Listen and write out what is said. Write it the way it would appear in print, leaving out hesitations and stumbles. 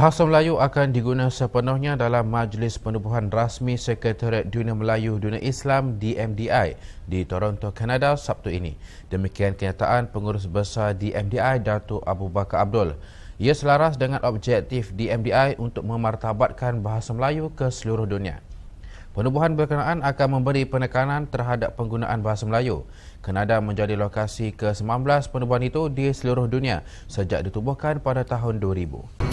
Bahasa Melayu akan digunakan sepenuhnya dalam Majlis Penubuhan Rasmi Sekretariat Dunia Melayu Dunia Islam DMDI di Toronto, Kanada Sabtu ini. Demikian kenyataan Pengurus Besar DMDI Datuk Abu Bakar Abdul. Ia selaras dengan objektif DMDI untuk memartabatkan bahasa Melayu ke seluruh dunia. Penubuhan berkenaan akan memberi penekanan terhadap penggunaan bahasa Melayu. Kanada menjadi lokasi ke-19 penubuhan itu di seluruh dunia sejak ditubuhkan pada tahun 2000.